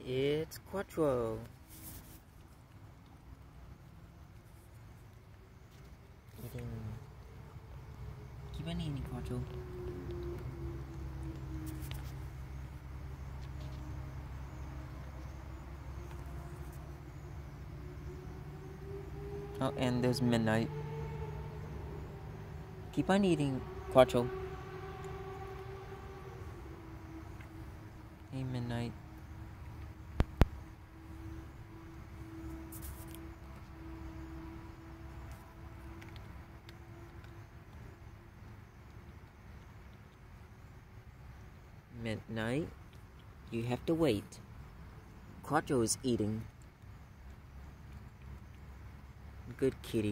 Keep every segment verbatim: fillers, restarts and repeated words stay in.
It's Quattro. Eating. Keep on eating, Quattro. Oh, and there's midnight. Keep on eating, Quattro. Hey, midnight. Midnight. You have to wait. Quattro is eating. Good kitty.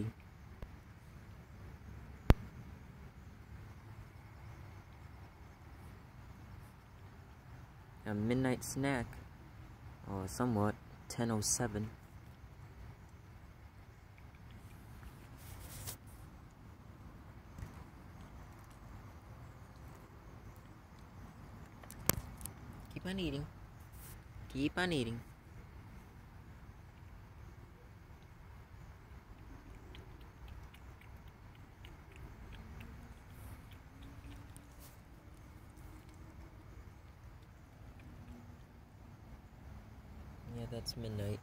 A midnight snack, or somewhat ten oh seven. Keep on eating. Keep on eating. Yeah, that's midnight.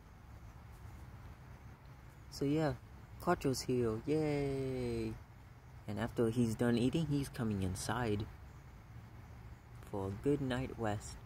So yeah, Quattro's here, yay! And after he's done eating, he's coming inside for a good night rest.